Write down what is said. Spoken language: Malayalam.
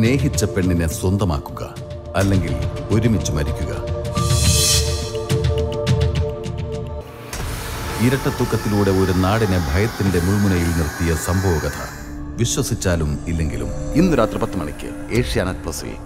സ്നേഹിച്ച പെണ്ണിനെ സ്വന്തമാക്കുക, അല്ലെങ്കിൽ ഒരുമിച്ച് മരിക്കുക. ഇരട്ടത്തൂക്കത്തിലൂടെ ഒരു നാടിനെ ഭയത്തിന്റെ മുൾമുനയിൽ നിർത്തിയ സംഭവകഥ. വിശ്വസിച്ചാലും ഇല്ലെങ്കിലും ഇന്ന് രാത്രി 10 മണിക്ക് ഏഷ്യാനെറ്റ് പ്ലസിൽ.